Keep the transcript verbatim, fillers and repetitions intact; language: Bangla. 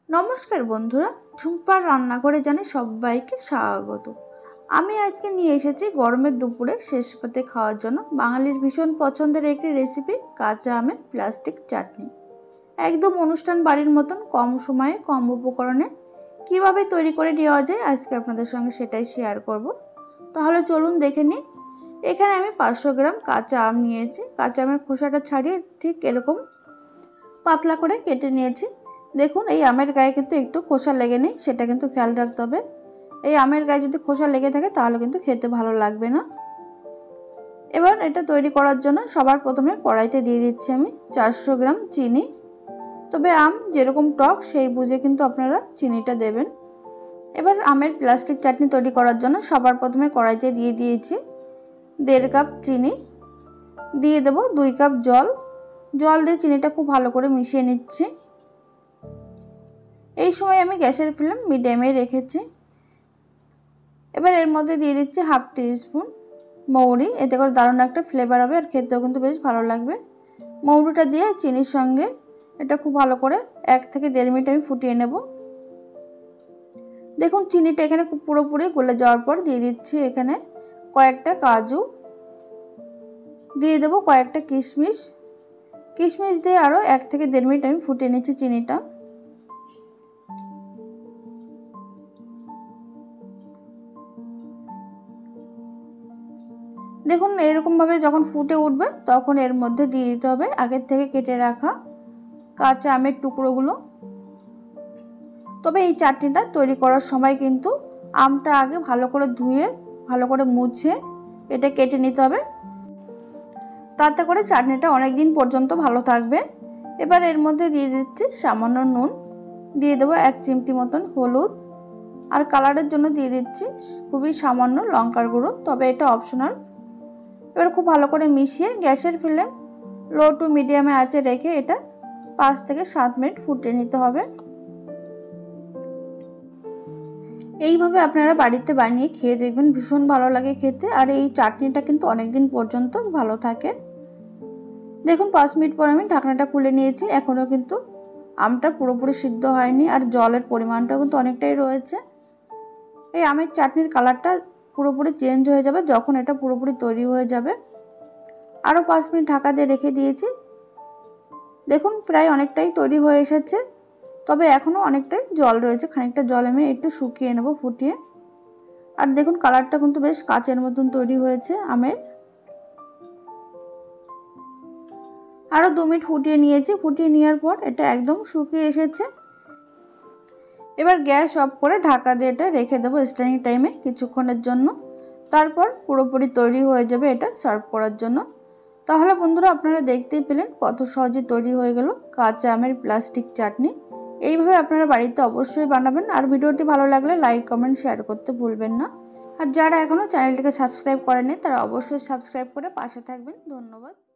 নমস্কার বন্ধুরা, ঝুম্পার রান্নাঘরে জানাই সবাইকে স্বাগত। আমি আজকে নিয়ে এসেছি গরমের দুপুরে শেষ পাতে খাওয়ার জন্য বাঙালির ভীষণ পছন্দের একটি রেসিপি, কাঁচা আমের প্লাস্টিক চাটনি। একদম অনুষ্ঠান বাড়ির মতন কম সময়ে কম উপকরণে কিভাবে তৈরি করে নেওয়া যায় আজকে আপনাদের সঙ্গে সেটাই শেয়ার করব। তাহলে চলুন দেখে নিই। এখানে আমি পাঁচশো গ্রাম কাঁচা আম নিয়েছি। কাঁচা আমের খোসাটা ছাড়িয়ে ঠিক এরকম পাতলা করে কেটে নিয়েছি। দেখুন, এই আমের গায়ে কিন্তু একটু খোসা লেগে নেই, সেটা কিন্তু খেয়াল রাখতে হবে। এই আমের গায়ে যদি খোসা লেগে থাকে তাহলে কিন্তু খেতে ভালো লাগবে না। এবার এটা তৈরি করার জন্য সবার প্রথমে কড়াইতে দিয়ে দিচ্ছি আমি চারশো গ্রাম চিনি। তবে আম যেরকম টক সেই বুঝে কিন্তু আপনারা চিনিটা দেবেন। এবার আমের প্লাস্টিক চাটনি তৈরি করার জন্য সবার প্রথমে কড়াইতে দিয়ে দিয়েছি দেড় কাপ চিনি। দিয়ে দেব দুই কাপ জল। জল দিয়ে চিনিটা খুব ভালো করে মিশিয়ে নিচ্ছি। এই সময় আমি গ্যাসের ফ্লেম মিডিয়ামে রেখেছি। এবার এর মধ্যে দিয়ে দিচ্ছি হাফ টি স্পুন মৌরি। এতে করে দারুণ একটা ফ্লেভার হবে আর খেতেও কিন্তু বেশ ভালো লাগবে। মৌরিটা দিয়ে চিনির সঙ্গে এটা খুব ভালো করে এক থেকে দেড় মিনিট আমি ফুটিয়ে নেব। দেখুন, চিনিটা এখানে খুব পুরোপুরি গলে যাওয়ার পর দিয়ে দিচ্ছি এখানে কয়েকটা কাজু, দিয়ে দেবো কয়েকটা কিশমিশ। কিশমিশ দিয়ে আরও এক থেকে দেড় মিনিট আমি ফুটিয়ে নিচ্ছি চিনিটা। দেখুন, এরকমভাবে যখন ফুটে উঠবে তখন এর মধ্যে দিয়ে দিতে হবে আগের থেকে কেটে রাখা কাঁচা আমের টুকরোগুলো। তবে এই চাটনিটা তৈরি করার সময় কিন্তু আমটা আগে ভালো করে ধুয়ে ভালো করে মুছে এটা কেটে নিতে হবে, তাতে করে চাটনিটা অনেক দিন পর্যন্ত ভালো থাকবে। এবার এর মধ্যে দিয়ে দিচ্ছি সামান্য নুন, দিয়ে দেবো এক চিমটি মতন হলুদ, আর কালারের জন্য দিয়ে দিচ্ছি খুবই সামান্য লঙ্কার গুঁড়ো, তবে এটা অপশনাল। এবার খুব ভালো করে মিশিয়ে গ্যাসের ফ্লেম লো টু মিডিয়ামে আঁচে রেখে এটা পাঁচ থেকে সাত মিনিট ফুটিয়ে নিতে হবে। এইভাবে আপনারা বাড়িতে বানিয়ে খেয়ে দেখবেন, ভীষণ ভালো লাগে খেতে। আর এই চাটনিটা কিন্তু অনেক দিন পর্যন্ত ভালো থাকে। দেখুন, পাঁচ মিনিট পর আমি ঢাকনাটা খুলে নিয়েছি। এখনও কিন্তু আমটা পুরোপুরি সিদ্ধ হয়নি আর জলের পরিমাণটাও কিন্তু অনেকটাই রয়েছে। এই আমের চাটনির কালারটা পুরোপুরি চেঞ্জ হয়ে যাবে যখন এটা পুরোপুরি তৈরি হয়ে যাবে। আরও পাঁচ মিনিট ঢাকা দিয়ে রেখে দিয়েছি। দেখুন, প্রায় অনেকটাই তৈরি হয়ে এসেছে, তবে এখনও অনেকটাই জল রয়েছে। খানিকটা জল আমি একটু শুকিয়ে নেব ফুটিয়ে। আর দেখুন, কালারটা কিন্তু বেশ কাচের মতন তৈরি হয়েছে আমের। আরও দু মিনিট ফুটিয়ে নিয়েছি। ফুটিয়ে নেওয়ার পর এটা একদম শুকিয়ে এসেছে। এবার গ্যাস অফ করে ঢাকা দিয়ে এটা রেখে দেবো স্ট্যান্ডিং টাইমে কিছুক্ষণের জন্য। তারপর পুরোপুরি তৈরি হয়ে যাবে এটা সার্ভ করার জন্য। তাহলে বন্ধুরা, আপনারা দেখতেই পেলেন কত সহজে তৈরি হয়ে গেল কাঁচা আমের প্লাস্টিক চাটনি। এইভাবে আপনারা বাড়িতে অবশ্যই বানাবেন। আর ভিডিওটি ভালো লাগলে লাইক কমেন্ট শেয়ার করতে ভুলবেন না। আর যারা এখনও চ্যানেলটিকে সাবস্ক্রাইব করেনি তারা অবশ্যই সাবস্ক্রাইব করে পাশে থাকবেন। ধন্যবাদ।